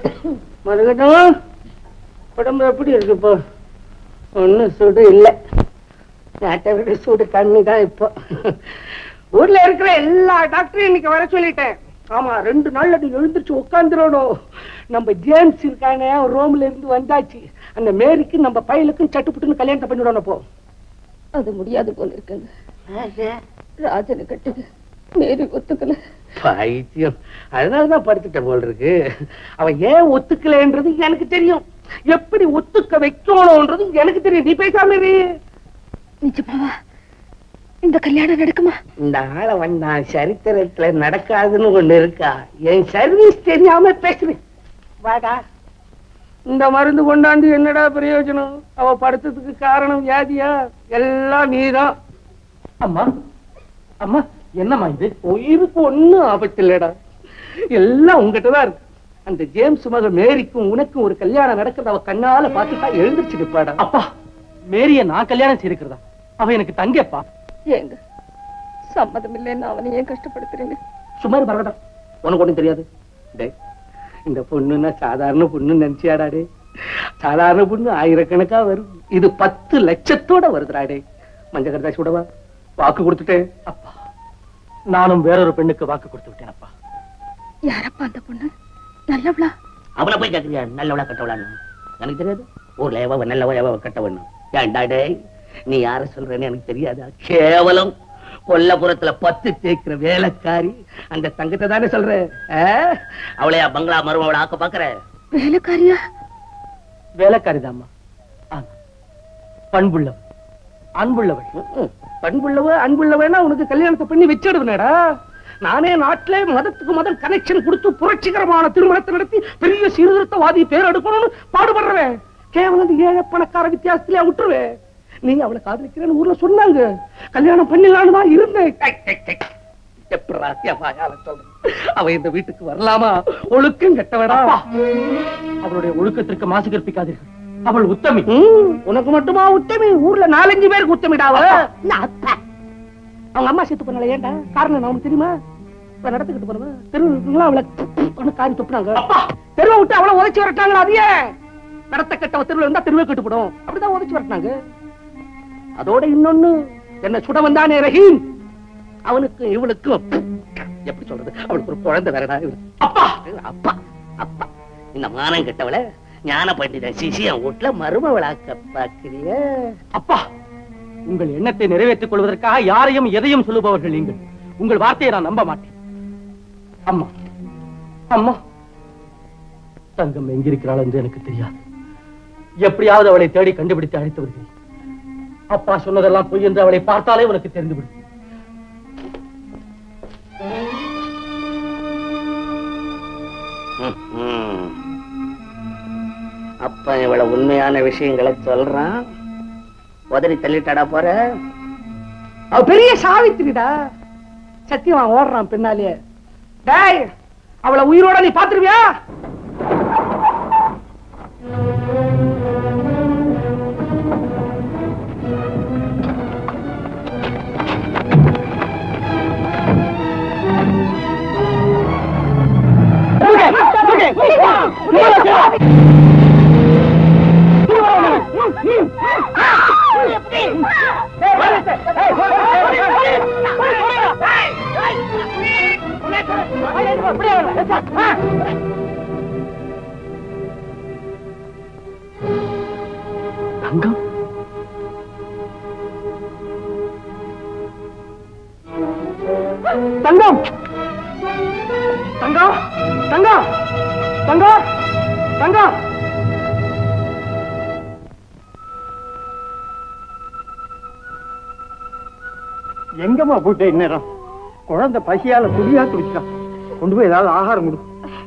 மறுகட்டும் உடம்பு எப்படி இருக்கு இப்போ? ஒன்னும் சூடு இல்லை, நாட்டை விட சூடு கம்மி தான் இப்போ. ஊர்ல இருக்கிற எல்லா டாக்டரையும் இன்னைக்கு வர சொல்லிட்டேன். ஆமா, 2 நாள்ல நீ எழுந்திருச்சு உட்காந்துடணும். நம்ம ஜேம்ஸ் இருக்கானே, ரோம்ல இருந்து வந்தாச்சு. அந்த மேரிக்கு நம்ம பையலுக்கும் சட்டுப்புட்டுன்னு கல்யாணத்தை பண்ணிவிடணும். போ. அது முடியாது போல இருக்குங்க. ராஜனை கட்டுது, மேரி ஒத்துக்கல. பைத்தியம், அதனாலதான் படுத்துட்ட போல் இருக்கு. அவன் ஏன் ஒத்துக்கலன்றது எனக்கு தெரியும், எப்படி ஒத்துக்க வைக்கணும்ன்றது எனக்கு தெரியும். நீ பேசாம இரு. நிஜமாவா இந்த கல்யாணம் நடக்குமா? இந்த ஆளை வந்தா சரித்திரத்துல நடக்காதுன்னு ஒண்ணு இருக்கா? என் சர்வீஸ் தெரியாம பேசுறேன். வாடா, இந்த மருந்து கொண்டாந்து என்னடா பிரயோஜனம்? அவ படுத்ததுக்கு காரணம் வியாதியா? எல்லாம் நீதான். அம்மா அம்மா, என்னம்மா இது? உயிருக்கு ஒண்ணும் ஆபத்து இல்லடா, எல்லாம் உங்ககிட்டதான் இருக்கு. அந்த ஜேம்ஸ் மக மேரிக்கும் உனக்கும் ஒரு கல்யாணம் நடக்கிறத அவ கண்ணால பார்த்துட்டா எழுந்திருச்சு நிப்பாடா. அப்பா, மேரிய நான் கல்யாணம் செய்திருக்கிறதா? அவ எனக்கு தங்கப்பா. ஏங்க சம்மதம் இல்லைன்னு அவனை ஏன் கஷ்டப்படுத்துறீங்க? சுமார் பரவாயில்ல, உனக்கு ஒண்ணும் தெரியாது. இந்த பொண்ணுன்னா சாதாரண பொண்ணு நினைச்சியாடாடே? சாதாரண பொண்ணு ஆயிரக்கணக்கா வரும், இது 10 லட்சத்தோட வருதுடாடே. மஞ்ச கரதாசி விடவா? வாக்கு கொடுத்துட்டேன் அப்பா. நானும் வேறொரு பெண்ணுக்கு வாக்கு கொடுத்து விட்டேன் அப்பா. யாரப்பா அந்த பொண்ணு? நல்லவளா? அவளை போய் கேட்கறியா நல்லவளா கட்டவளான்னு? எனக்கு தெரியாது. ஊர்ல எவ நல்லவ எவ கட்டவண்ணு? ஏண்டாடே, நீ யார சொல்றேன்னு எனக்கு தெரியாதா? கேவலம் கொல்லப்புறத்துல 10 தேய்க்கிற வேலைக்காரி அந்த தங்கத்தை தானே சொல்ற? அவளையா பங்களா மருமவளை ஆக்க பாக்குற? வேலைக்காரியா? வேலைக்காரிதாம்மா, பண்புள்ளவ அன்புள்ளவள். பண்புள்ளவ அன்புள்ளவனா உனக்கு கல்யாணத்தை பண்ணி வச்சிடுவேடா. நானே நாட்டிலே மதத்துக்கு முதல் கனெக்ஷன் கொடுத்து புரட்சிகரமான திருமணத்தை நடத்தி பெரிய சீர்திருத்தவாதி பேர் எடுக்கணும்னு பாடுபடுறவேன். கேவலம் ஏழை பணக்கார வித்தியாசத்திலே விட்டுருவேன். நீ அவளை காதலிக்கிறேன்னு ஊர்ல சொன்னாங்க, கல்யாணம் பண்ணிடலான்னு தான் இருந்தேன். அவ இந்த வீட்டுக்கு வரலாமா? ஒழுக்கம் கெட்டவடா. அவளுடைய ஒழுக்கத்திற்கு மாசு கற்பிக்காதீர்கள். அவள் உத்தமி. உனக்கு மட்டுமா உத்தமி? ஊர்ல 4-5 பேருக்கு உத்தமிடாவ. அவங்க அம்மா செத்து பண்ணல. ஏன்டா காரணம் நமக்கு தெரியுமா? நடத்துக்கிட்டு போறவ தெருவுல அவளை காரி துப்புனாங்க. தெருவை விட்டு அவளை உதைச்சு வரட்டாங்க. அதையே நடத்த கெட்டவ தெருவில் இருந்தா தெருவே கட்டுப்படும், அப்படிதான் உதைச்சு வரட்டாங்க. அதோட இன்னொன்னு, என்ன சுட வந்தானே ரஹீம், அவனுக்கு இவளுக்கும் எப்படி சொல்றது, அவளுக்கு ஒரு குழந்தை வேறடா. அப்பா அப்பா அப்பா, இந்த மானம் கெட்டவளை ஞான பண்டித சிசியம் வீட்டுல மருமவளாக்க பாக்குறிய? அப்பா, உங்கள் எண்ணத்தை நிறைவேற்றிக் கொள்வதற்காக யாரையும் எதையும் சொல்லுபவர்கள் நீங்கள். உங்கள் வார்த்தையை நான் நம்ப மாட்டேன். அம்மா அம்மா, தங்கம் எங்கிருக்கிறாள் என்று எனக்கு தெரியாது. எப்படியாவது அவளை தேடி கண்டுபிடித்து அழைத்து வருகிறேன். அப்பா சொன்னதெல்லாம் பொய் என்று அவளை பார்த்தாலே உனக்கு தெரிந்துவிடும். அப்ப இவ்வளவு உண்மையான விஷயங்களை சொல்றான், உதறி தள்ளிட்டாடா போற? அவ பெரிய சாவித்திரிடா. சத்தியமா ஓடுறான் பின்னாலே. டேய், அவளை உயிரோட நீ பாத்துருவியா? தங்கம், தங்கம், தங்கம், தங்கம், தங்கம், தங்கம். எங்கம்மா போயிட்ட? இந்நேரம் குழந்தை பசியால துடியா துடிச்சான். கொண்டு போய் ஏதாவது ஆகாரம் கொடு.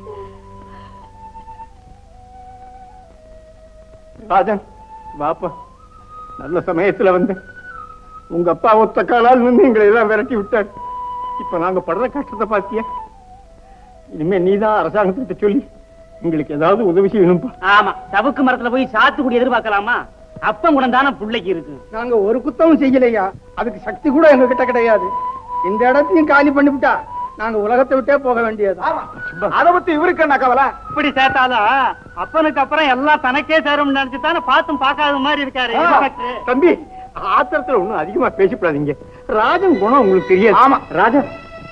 ராஜன் பாப்பா, நல்ல சமயத்துல வந்து உங்க அப்பா ஒத்த காலால் நின்று எங்களை எல்லாம் விரட்டி விட்டாரு. இப்ப நாங்க படுற கஷ்டத்தை பாத்தியா? இனிமே நீதான் அரசாங்கத்திட்ட சொல்லி எங்களுக்கு ஏதாவது உதவி செய்யணும்பா. ஆமா, சவுக்கு மரத்துல போய் சாத்துக்குடி எதிர்பார்க்கலாமா? அப்பம் கூட தானே பிள்ளைக்கு இருக்கு. நாங்க ஒரு குத்தமும் செய்யலையா, அதுக்கு சக்தி கூட எங்க கிட்ட கிடையாது. இந்த இடத்தையும் காலி பண்ணிவிட்டா நாங்க உலகத்தை விட்டே போக வேண்டியது. அத பத்தி இவருக்கு என்ன கவலை? இப்படி சேர்த்தாலும் அப்பனுக்கு அப்புறம் எல்லாம் தனக்கே சேரும் நினைச்சுதானே பார்த்தும் பார்க்காத மாதிரி இருக்காரு இன்ஸ்பெக்டர். தம்பி, ஆத்திரத்துல ஒண்ணும் அதிகமா பேசிப்படாதீங்க. ராஜன் குணம் உங்களுக்கு தெரியாது. ஆமா ராஜன்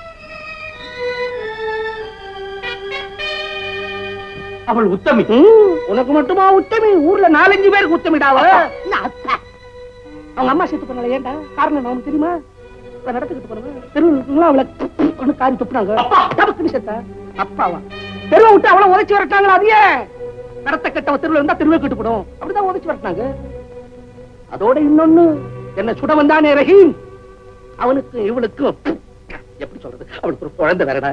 அவள் உத்தமி. உனக்கு மட்டுமா உத்தமி? ஊர்ல 4-5 பேருக்கு உத்தமிடாவ. அவங்க அம்மா செத்து போனால ஏன்டா? காரணம் அவனுக்கு தெரியுமா? நடத்துக்கிட்டு போனவன் தெருவுல அவளை காரி துப்புனாங்க. டபக்குன்னு செத்தா. அப்பாவா? தெருவை விட்டு அவளை உதைச்சு வரட்டாங்களா? அது ஏன்? நடத்த கெட்டவ தெருவில் இருந்தா தெருவே கட்டுப்படும். அப்படிதான் உதைச்சு வரட்டாங்க. அதோட இன்னொன்னு, என்ன சுட வந்தானே ரஹீம், அவனுக்கு இவளுக்கும் எப்படி சொல்றது, அவளுக்கு ஒரு குழந்தை வேறடா.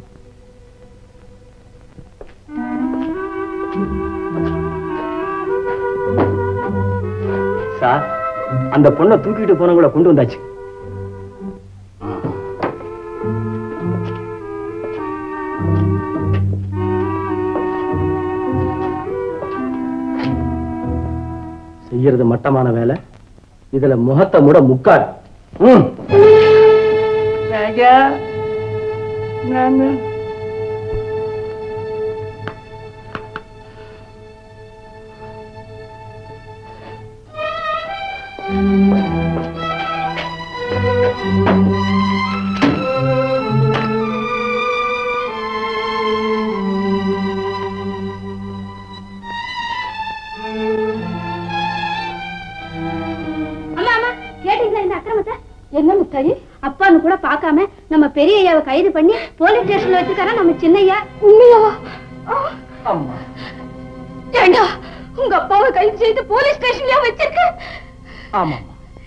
சார், அந்த பொண்ணை தூக்கிட்டு போனவங்கள கொண்டு வந்தாச்சு. செய்யறது மட்டமான வேலை, இதுல முகத்தை மூட முக்காடு. ராஜா, நானு என்ன முத்தாயி, அப்பான்னு கூட பாக்காம நம்ம பெரிய ஐயாவை கைது பண்ணி போலீஸ் ஸ்டேஷன்ல வச்சிருக்காரா நம்ம சின்னையா? உண்மையாவா? அம்மா, ஏண்டா உங்க அப்பாவை கைது செய்து போலீஸ் ஸ்டேஷன்ல வச்சிருக்க? ஆமா.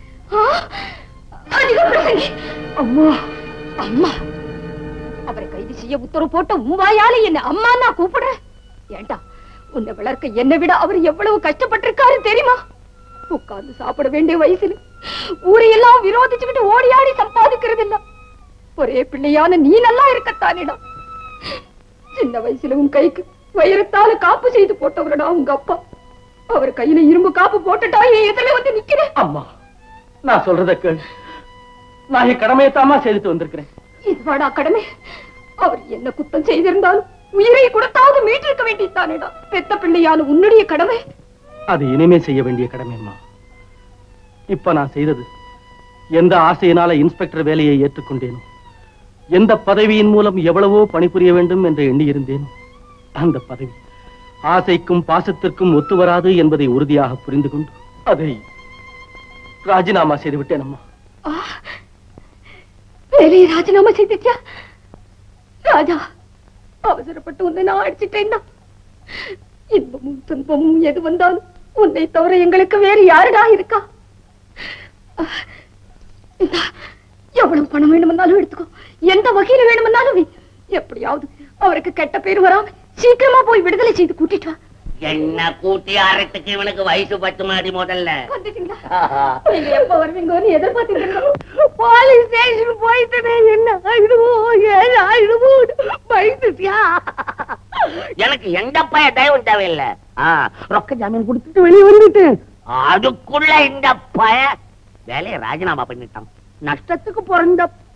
அதிக பிரசங்கி. அம்மா அம்மா, அவரை கைது செய்ய உத்தரவு போட்ட உவாயால என்ன அம்மா நான் கூப்பிடுறேன். ஏண்டா, உன்னை வளர்க்க என்னை விட அவர் எவ்வளவு கஷ்டப்பட்டிருக்காரு தெரியுமா? உட்கார்ந்து சாப்பிட வேண்டிய வயசுல ஊரையெல்லாம் விரோதிச்சுக்கிட்டு ஓடியாடி சம்பாதிக்கிறது இல்ல. ஒரே பிள்ளையான நீ நல்லா இருக்கத்தானேடா. சின்ன வயசுல உன் கைக்கு வைரத்தால காப்பு செய்து போட்டவரடா உங்க அப்பா. அவர் கையில இரும்பு காப்பு போட்டுட்டா என் எதிரில வந்து நிக்கிறேன். அம்மா, நான் சொல்றத கேளு. நான் என் கடமையத்தாமா செய்துட்டு வந்திருக்கிறேன். இதுவாடா கடமை? அவர் என்ன குத்தம் செய்திருந்தாலும் உயிரை கொடுத்தாவது மீட்டிருக்க வேண்டியதானேடா. பெத்த பிள்ளையான உன்னுடைய கடமை. அது இனிமே செய்ய வேண்டிய கடமைம்மா. இப்ப நான் செய்தது, எந்த ஆசையினால இன்ஸ்பெக்டர் வேலையை ஏற்றுக்கொண்டேனோ, எந்த பதவியின் மூலம் எவ்வளவோ பணிபுரிய வேண்டும் என்று எண்ணியிருந்தேனோ, அந்த பதவி ஆசைக்கும் பாசத்திற்கும் ஒத்து வராது என்பதை உறுதியாக புரிந்து கொண்டு அதை ராஜினாமா செய்து விட்டேன். அம்மா, வேலையை ராஜினாமா செய்தியா? ராஜா, அவசரப்பட்டு உன்னை நான் அடிச்சிட்டேன்னா, இன்பமும் துன்பமும் எது வந்தாலும் உன்னை தவிர எங்களுக்கு வேறு யாருடா இருக்கா? எவ்வளவு பணம் வேணுமென்னாலும் எடுத்துக்கோ, எந்த வகையில வேணுமென்னாலும் எப்படியாவது அவருக்கு கெட்ட பேர் வராம சீக்கிரமா போய் விடுதலை செய்து கூட்டிட்டு வா. என்ன கூட்டி ஆறத்துக்கு இவனுக்கு வயசு 10 மாடி முதல்ல. வந்துட்டீங்களா? நீங்க எப்ப வருவீங்கன்னு எதிர்பார்த்தீங்க. போலீஸ் ஸ்டேஷன் போயிட்டு என்ன ஆயிடுவோ ஏன் ஆயிடுவோ பயந்துட்டியா? எனக்கு எந்த பய தயவும் தேவையில்லை. ரொக்க ஜாமீன் கொடுத்துட்டு வெளியே வந்துட்டு அதுக்குள்ள இந்த பய வேலையை ராஜினாமா பண்ணிட்டான். நஷ்டத்துக்கு பிறந்த